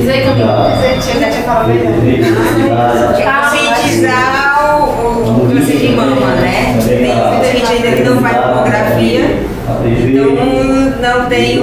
Conscientizar o câncer de mama, né? Tem muita gente ainda que não faz mamografia, então não tem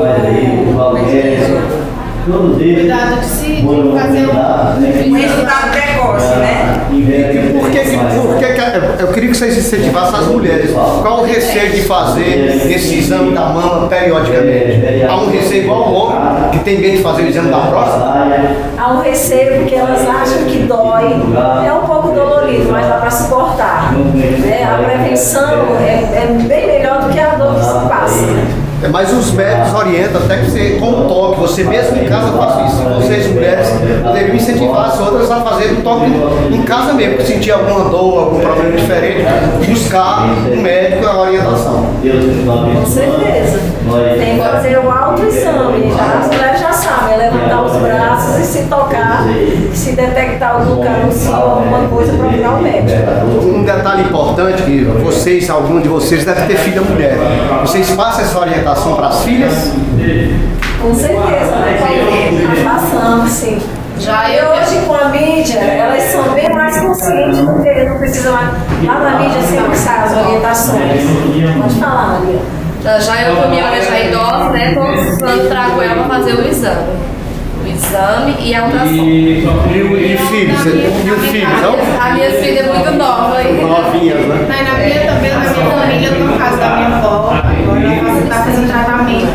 cuidado de se fazer um resultado precoce, né? E por que eu queria que vocês incentivassem as mulheres? Qual o receio de fazer esse exame da mama periodicamente? Há um receio igual ao homem que tem medo de fazer o exame da próstata? Há um receio porque elas acham que dói, é um pouco dolorido, mas dá para suportar. Né? A prevenção é bem melhor do que a dor que se passa. Mas os médicos orientam até que você, com o toque, você mesmo em casa faça isso. Vocês, mulheres, deveriam incentivar as outras a fazer o toque em casa mesmo, porque sentir alguma dor, algum problema diferente, buscar um médico a orientação. Com certeza. Tem que fazer o autoexame. As mulheres já sabem, levantar os braços e se tocar, se detectar algum câncer ou alguma coisa, procurar o médico. Um detalhe importante que vocês, algum de vocês, deve ter filha mulher. Vocês passam essa orientação para as filhas? Com certeza, né? Nós passamos, sim. E hoje com a mídia, elas são bem mais conscientes, porque não precisa mais. Lá na mídia sempre saem as orientações. Pode falar, Maria. Já eu, com minha mãe já é idosa, né? Todos os anos trago ela para fazer o exame. O exame e a ultrassom. E filhos? E o filho, não? A minha filha é muito nova. Novinhas, né? na minha também, na minha família, no caso da minha avó, agora ela está fazendo tratamento.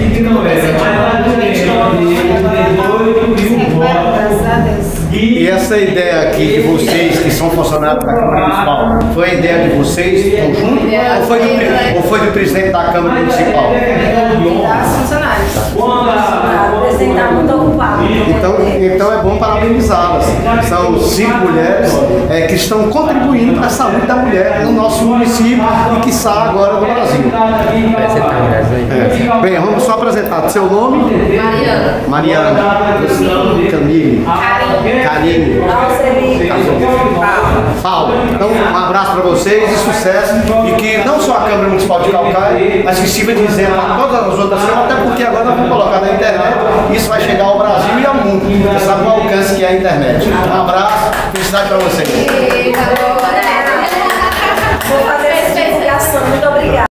Graças a Deus. E essa ideia aqui de vocês que são funcionários da Câmara Municipal, foi a ideia de vocês conjunto ou foi do presidente da Câmara Municipal? Das funcionárias. O presidente está muito ocupado. Então é bom parabenizá-las. São 5 mulheres que estão contribuindo para a saúde da mulher no nosso município e quiçá agora no Brasil. Bem, vamos só apresentar seu nome. Mariana. Camille. Karine. Paulo. Então, um abraço para vocês e sucesso. E que não só a Câmara Municipal de Calcaia, mas que sirva de exemplo para todas as outras câmaras, até porque agora nós vamos colocar na internet. Isso vai chegar ao Brasil e ao mundo. Você sabe o alcance que é a internet. Um abraço, felicidade para vocês. Vou fazer essa divulgação. Muito obrigada.